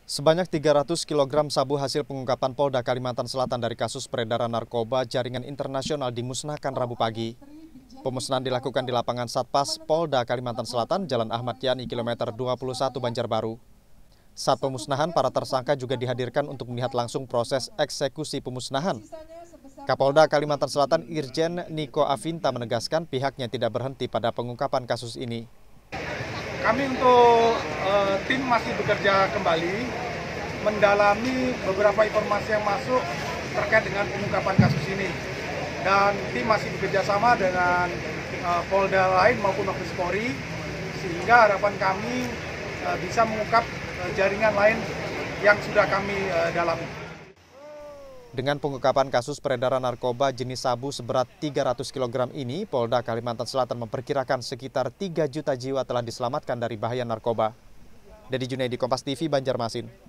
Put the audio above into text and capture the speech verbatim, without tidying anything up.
Sebanyak tiga ratus kilogram sabu hasil pengungkapan Polda Kalimantan Selatan dari kasus peredaran narkoba jaringan internasional dimusnahkan Rabu pagi. Pemusnahan dilakukan di lapangan Satpas Polda Kalimantan Selatan, Jalan Ahmad Yani, kilometer dua puluh satu Banjarbaru. Saat pemusnahan, para tersangka juga dihadirkan untuk melihat langsung proses eksekusi pemusnahan. Kapolda Kalimantan Selatan Irjen Niko Afinta menegaskan pihaknya tidak berhenti pada pengungkapan kasus ini. Kami untuk uh, tim masih bekerja kembali, mendalami beberapa informasi yang masuk terkait dengan pengungkapan kasus ini. Dan tim masih bekerja sama dengan uh, Polda lain maupun Mabes Polri, sehingga harapan kami uh, bisa mengungkap uh, jaringan lain yang sudah kami uh, dalami. Dengan pengungkapan kasus peredaran narkoba jenis sabu seberat tiga ratus kilogram ini, Polda Kalimantan Selatan memperkirakan sekitar tiga juta jiwa telah diselamatkan dari bahaya narkoba. Dedi Junaidi, Kompas T V, Banjarmasin.